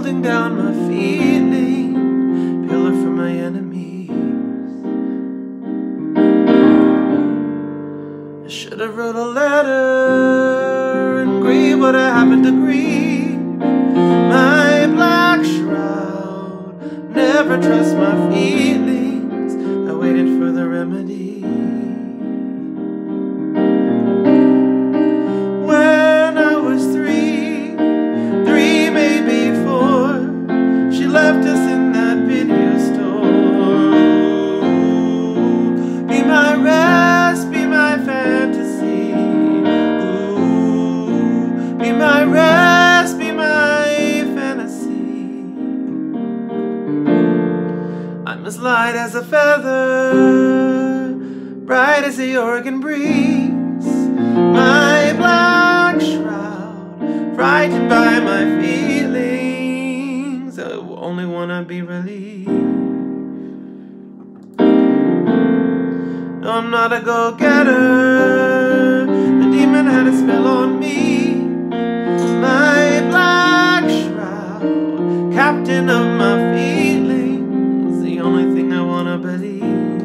holding down my feeling, pillar for my enemies. I should have wrote a letter and grieved what I happened to grieve. My black shroud, never trust my feelings. I waited for the remedy. When I was three, maybe four, she left us in that video store. Be my rest, be my fantasy. Ooh, be my rest, be my fantasy. I'm as light as a feather, bright as the Oregon breeze. My black shroud, frightened by my feelings. I only wanna be relieved. No, I'm not a go-getter. The demon had a spell on me. My black shroud, captain of my feelings, the only thing I wanna believe.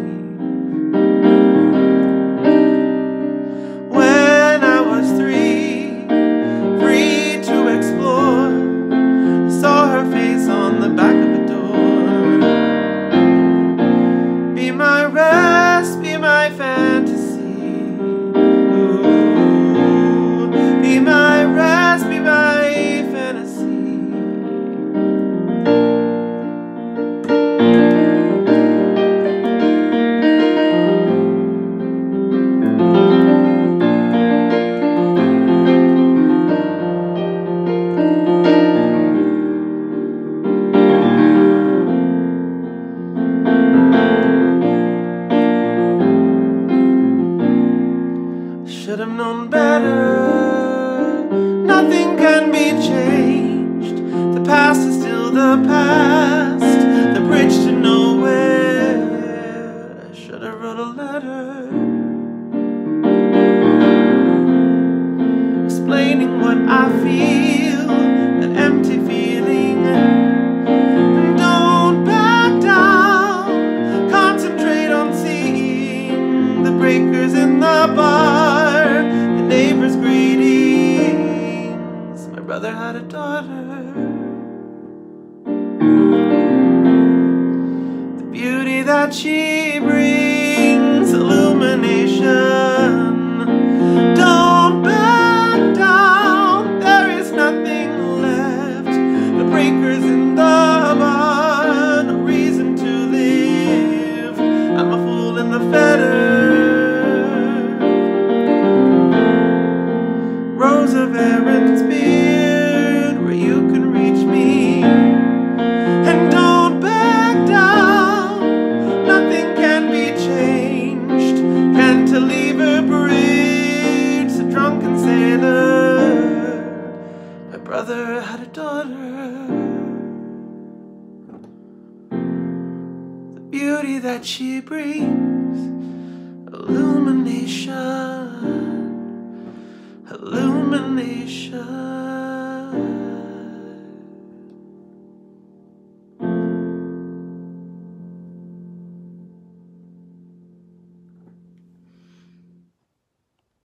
When I was three, free to explore, I saw her face on the back of a door. Be my rest, be my fantasy. Ooh, be my rest, be my fantasy. Should have known better. Nothing can be changed. The past is still the past. The bridge to nowhere. I should have wrote a letter explaining what I feel, that empty feeling. And don't back down. Concentrate on seeing the breakers in the bar, the neighbors' greetings. My brother had a daughter. The beauty that she brings, illumination. Don't back down, there is nothing left. The breakers in the bar, no reason to live. I'm a fool in the fetter. Rose of Aaron's beard, where you can reach me. And don't back down, nothing can be changed. Cantilever bridge, a drunken sailor. My brother had a daughter. The beauty that she brings, illumination. Illumination.